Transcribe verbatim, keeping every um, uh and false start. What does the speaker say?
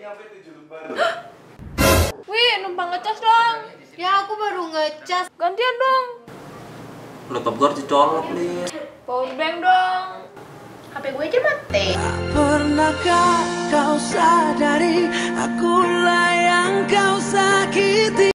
nyampe tujuh lembar. Wih, numpang ngecas dong. Ya aku baru ngecas. Gantian dong. Laptop gue harus dicolok nih. Power bank dong. H P gue aja mati. Pernahkah kau sadari akulah yang kau sakiti?